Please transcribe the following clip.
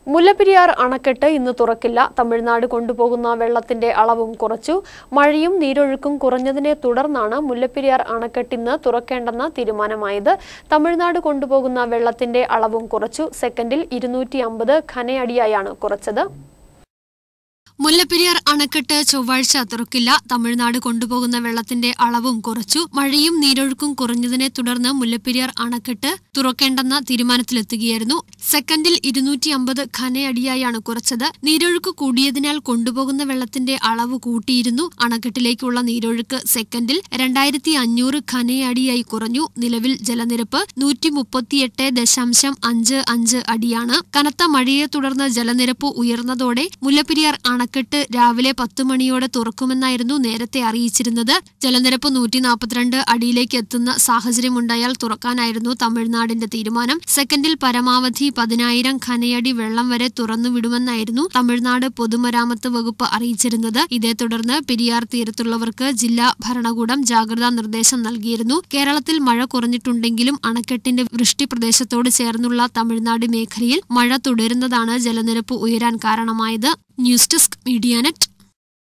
മുല്ലപ്പെരിയാർ അണക്കെട്ട് ഇന്ന് തുറക്കില്ല. തമിഴ്നാട് കൊണ്ടുപോകുന്ന വെള്ളത്തിന്റെ അളവും കുറച്ചു. മഴയും നീരൊഴുക്കും കുറഞ്ഞതിനെ തുടർന്നാണ് മുല്ലപ്പെരിയാർ അണക്കെട്ട് ഇന്ന് തുറക്കേണ്ടെന്ന തീരുമാനമായത്. തമിഴ്നാട് കൊണ്ടുപോകുന്ന വെള്ളത്തിന്റെ അളവും കുറച്ചു. സെക്കൻഡിൽ 250 ഘനയടിയായാണ് കുറച്ചത്. മുല്ലപ്പെരിയാർ അണക്കെട്ട് ചൊവ്വാഴ്ച തുറക്കില്ല. തമിഴ്നാട് കൊണ്ടുപോകുന്ന വെള്ളത്തിന്റെ അളവും കുറച്ചു. മഴയും നീരൊഴുക്കും കുറഞ്ഞതിനെ തുടർന്ന് മുല്ലപ്പെരിയാർ അണക്കെട്ട് തുറക്കേണ്ടെന്ന തീരുമാനത്തിലെത്തുകയായിരുന്നു. സെക്കൻഡിൽ 250 ഘനയടിയായാണ് കുറച്ചത്. നീരൊഴുക്ക് കൂടിയതിനാൽ കൊണ്ടുപോകുന്ന വെള്ളത്തിന്റെ അളവ് കൂട്ടിയിരുന്നു. അണക്കെട്ടിലേക്കുള്ള നീരൊഴുക്ക് സെക്കൻഡിൽ 2500 ഘനയടിയായി കുറഞ്ഞു. നിലവിൽ ജലനിരപ്പ് 138.55 അടിയാണ്. കനത്ത മഴയെ തുടർന്ന് ജലനിരപ്പ് ഉയർന്നതോടെ മുല്ലപ്പെരിയാർ അണക്കെട്ട് രാവിലെ 10 മണിയോടെ തുറക്കുമെന്നായിരുന്നു നേരത്തെ അറിയിച്ചിരുന്നത്. ജലനിരപ്പ് 142 അടിയിലേക്ക് എത്തുന്ന സാഹചര്യമുണ്ടായാൽ തുറക്കാനായിരുന്നു തമിഴ്നാടിന്റെ തീരുമാനം. സെക്കൻഡിൽ പരമാവധി 10,000 ഘനയടി വെള്ളം വരെ തുറന്നുവിടുമെന്നായിരുന്നു തമിഴ്നാട് പൊതുമരാമത്ത് വകുപ്പ് അറിയിച്ചിരുന്നത്. ഇതേ തുടർന്ന് പെരിയാർ തീരത്തുള്ളവർക്ക് ജില്ലാ ഭരണകൂടം ജാഗ്രതാ നിർദ്ദേശം നൽകിയിരുന്നു. കേരളത്തിൽ മഴ കുറഞ്ഞിട്ടുണ്ടെങ്കിലും അണക്കെട്ടിന്റെ വൃഷ്ടി പ്രദേശത്തോട് ചേർന്നുള്ള തമിഴ്നാട് മേഖലയിൽ മഴ തുടരുന്നതാണ് ജലനിരപ്പ് ഉയരാൻ കാരണമായത്. News desk Medianet.